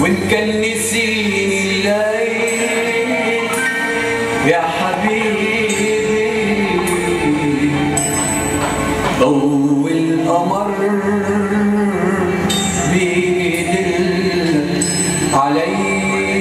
وإن كان نسيني الليل يا حبيبي ضوء القمر بيدل علي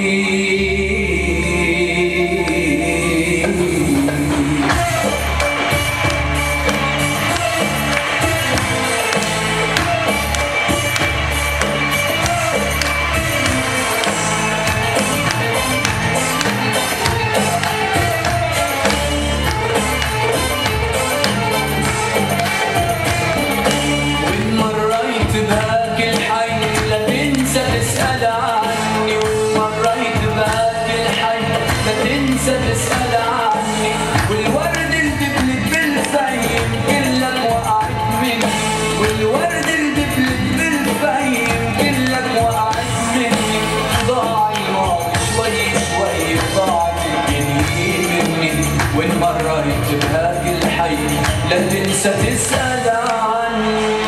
تسأل عني والورد الدبلت بالفايم كلك وقعت مني والورد الدبلت بالفايم كلك وقعت مني ضاع الوقت شوي شوي ضاعت الدنيا مني وإن مريت بهاقي الحي لا تنسى تسأل عني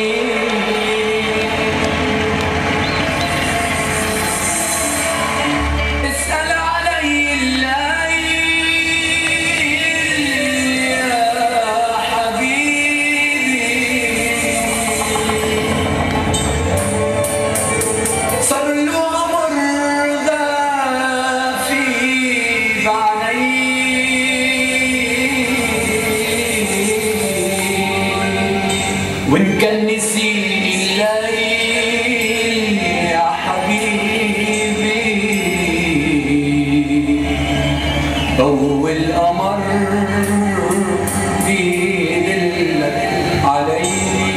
وإن كان نسيني الليل يا حبيبي ضوء القمر بيدلك علي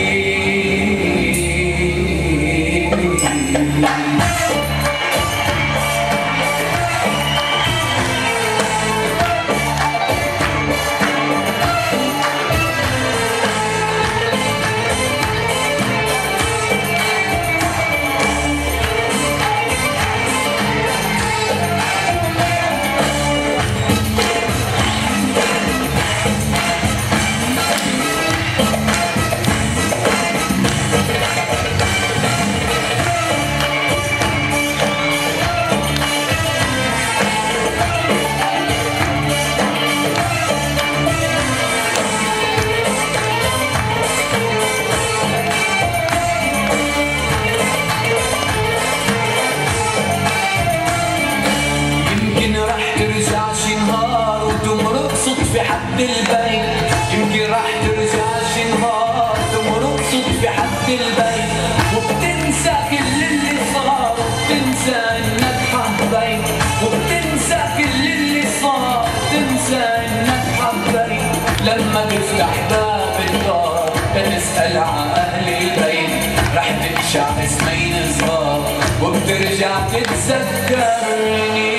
في حد البيت يمكن راح ترجع شي نهار تمرق صدفة حد البيت وبتنسى كل اللي صار وبتنسى انك حبيت وبتنسى كل اللي صار تنسى انك حبيت لما تفتح باب الدار تسأل عن اهل البيت راح تنشع اسمين صغار وبترجع تتذكرني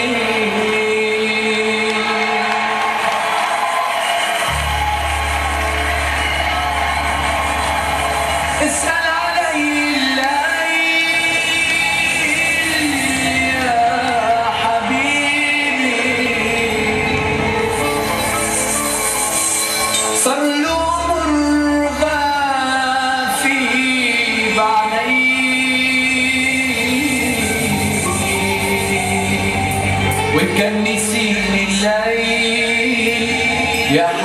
اسأل علي الليل يا حبيبي صار له عمر غافي بعيني وإن كان نسيني الليل يا